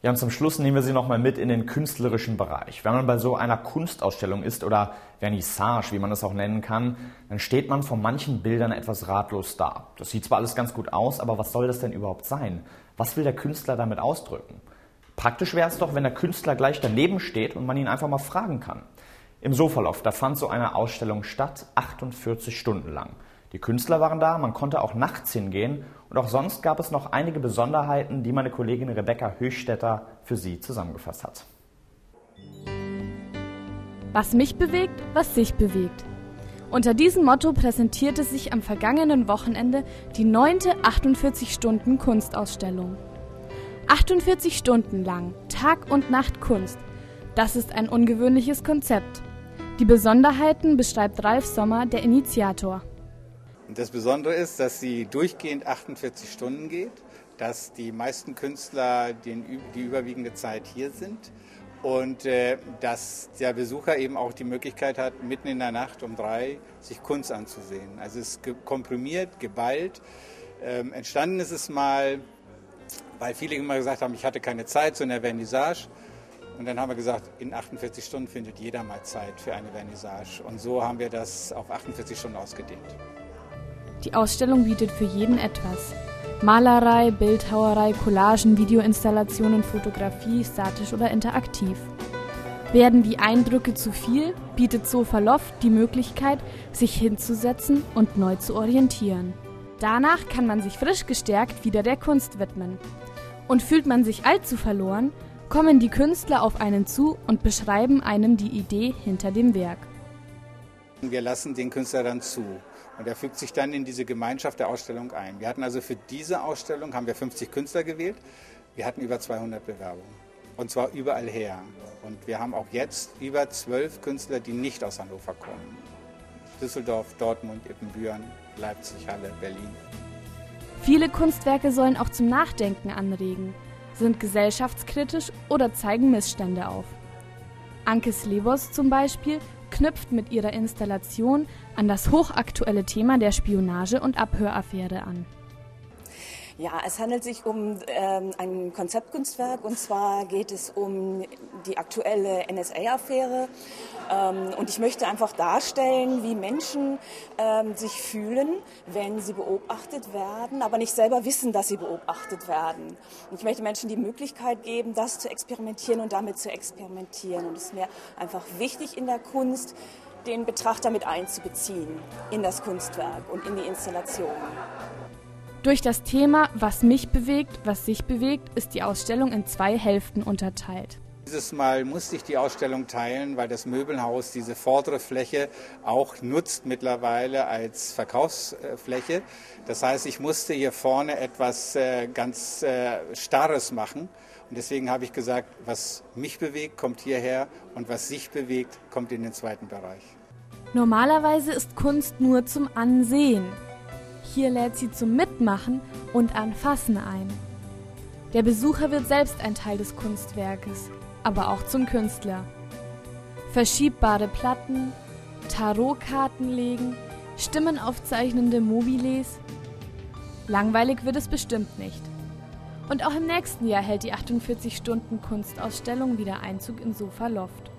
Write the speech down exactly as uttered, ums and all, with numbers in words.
Ja, und zum Schluss nehmen wir Sie nochmal mit in den künstlerischen Bereich. Wenn man bei so einer Kunstausstellung ist oder Vernissage, wie man das auch nennen kann, dann steht man vor manchen Bildern etwas ratlos da. Das sieht zwar alles ganz gut aus, aber was soll das denn überhaupt sein? Was will der Künstler damit ausdrücken? Praktisch wäre es doch, wenn der Künstler gleich daneben steht und man ihn einfach mal fragen kann. Im Sofaloft, da fand so eine Ausstellung statt, achtundvierzig Stunden lang. Die Künstler waren da, man konnte auch nachts hingehen und auch sonst gab es noch einige Besonderheiten, die meine Kollegin Rebecca Höchstädter für Sie zusammengefasst hat. Was mich bewegt, was sich bewegt. Unter diesem Motto präsentierte sich am vergangenen Wochenende die neunte achtundvierzig Stunden Kunstausstellung. achtundvierzig Stunden lang, Tag und Nacht Kunst. Das ist ein ungewöhnliches Konzept. Die Besonderheiten beschreibt Ralf Sommer, der Initiator. Das Besondere ist, dass sie durchgehend achtundvierzig Stunden geht, dass die meisten Künstler den, die überwiegende Zeit hier sind und äh, dass der Besucher eben auch die Möglichkeit hat, mitten in der Nacht um drei sich Kunst anzusehen. Also es ist ge- komprimiert, geballt. Ähm, entstanden ist es mal, weil viele immer gesagt haben, ich hatte keine Zeit zu einer Vernissage. Und dann haben wir gesagt, in achtundvierzig Stunden findet jeder mal Zeit für eine Vernissage. Und so haben wir das auf achtundvierzig Stunden ausgedehnt. Die Ausstellung bietet für jeden etwas. Malerei, Bildhauerei, Collagen, Videoinstallationen, Fotografie, statisch oder interaktiv. Werden die Eindrücke zu viel, bietet Sofaloft die Möglichkeit, sich hinzusetzen und neu zu orientieren. Danach kann man sich frisch gestärkt wieder der Kunst widmen. Und fühlt man sich allzu verloren, kommen die Künstler auf einen zu und beschreiben einem die Idee hinter dem Werk. Wir lassen den Künstler dann zu und er fügt sich dann in diese Gemeinschaft der Ausstellung ein. Wir hatten also für diese Ausstellung haben wir fünfzig Künstler gewählt. Wir hatten über zweihundert Bewerbungen und zwar überall her. Und wir haben auch jetzt über zwölf Künstler, die nicht aus Hannover kommen. Düsseldorf, Dortmund, Ippenbüren, Leipzig, Halle, Berlin. Viele Kunstwerke sollen auch zum Nachdenken anregen, sind gesellschaftskritisch oder zeigen Missstände auf. Anke Slebos zum Beispiel knüpft mit ihrer Installation an das hochaktuelle Thema der Spionage- und Abhöraffäre an. Ja, es handelt sich um ähm, ein Konzeptkunstwerk und zwar geht es um die aktuelle N S A-Affäre ähm, und ich möchte einfach darstellen, wie Menschen ähm, sich fühlen, wenn sie beobachtet werden, aber nicht selber wissen, dass sie beobachtet werden. Und ich möchte Menschen die Möglichkeit geben, das zu experimentieren und damit zu experimentieren. Und es ist mir einfach wichtig in der Kunst, den Betrachter mit einzubeziehen in das Kunstwerk und in die Installation. Durch das Thema "Was mich bewegt, was sich bewegt" ist die Ausstellung in zwei Hälften unterteilt. Dieses Mal musste ich die Ausstellung teilen, weil das Möbelhaus diese vordere Fläche auch nutzt mittlerweile als Verkaufsfläche. Das heißt, ich musste hier vorne etwas äh, ganz äh, Starres machen. Und deswegen habe ich gesagt, was mich bewegt, kommt hierher und was sich bewegt, kommt in den zweiten Bereich. Normalerweise ist Kunst nur zum Ansehen. Hier lädt sie zum Mitmachen und Anfassen ein. Der Besucher wird selbst ein Teil des Kunstwerkes, aber auch zum Künstler. Verschiebbare Platten, Tarotkarten legen, stimmenaufzeichnende Mobiles. Langweilig wird es bestimmt nicht. Und auch im nächsten Jahr hält die achtundvierzig Stunden Kunstausstellung wieder Einzug in Sofaloft.